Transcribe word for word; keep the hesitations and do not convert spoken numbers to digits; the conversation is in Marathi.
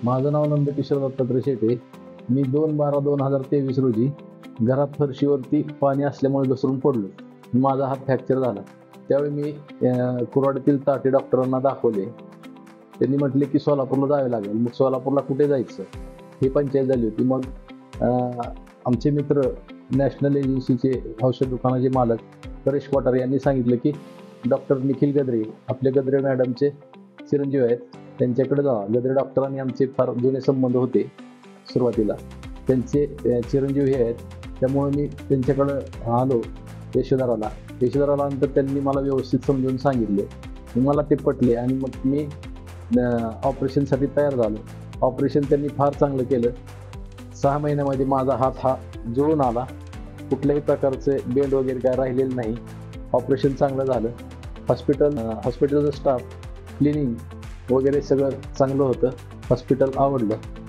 माझं नाव नंदकिशोर दत्तात्रय शेटे. मी दोन बारा दोन हजार तेवीस रोजी घरात फरशीवरती पाणी असल्यामुळे घसरून पडलो. माझा हात फ्रॅक्चर झाला. त्यावेळी मी कुराडतील ताटे डॉक्टरांना दाखवले. त्यांनी म्हटले की सोलापूरला जावे लागेल. मग सोलापूरला कुठे जायचं ही पंचायत झाली होती. मग आमचे मित्र नॅशनल एजन्सीचे औषध दुकानाचे मालक परेश क्वाटर यांनी सांगितलं की डॉक्टर निखिल गद्रे, आपले गद्रे मॅडमचे चिरंजीव आहेत, त्यांच्याकडे जावा. गद्रे डॉक्टरांनी आमचे फार जुने संबंध होते सुरुवातीला. त्यांचे चिरंजीव हे आहेत, त्यामुळे मी त्यांच्याकडं आलो यशोधराला. यशोधराला नंतर त्यांनी मला व्यवस्थित समजून सांगितले. मला ते पटले आणि मग मी ऑपरेशनसाठी तयार झालो. ऑपरेशन त्यांनी फार चांगलं केलं. सहा महिन्यामध्ये माझा हात हा जुळून आला. कुठल्याही प्रकारचे बेंड वगैरे काय राहिलेलं नाही. ऑपरेशन चांगलं झालं. हॉस्पिटल हॉस्पिटलचं स्टाफ, क्लिनिंग वगैरे सगळं चांगलं होतं. हॉस्पिटल आवडलं.